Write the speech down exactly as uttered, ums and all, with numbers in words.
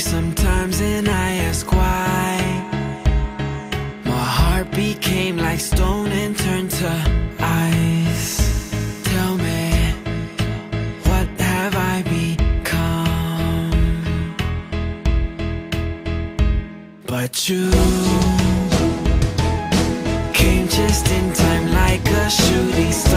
sometimes and I ask why. My heart became like stone and turned to ice. Tell me, what have I become? But you came just in time like a shooting star.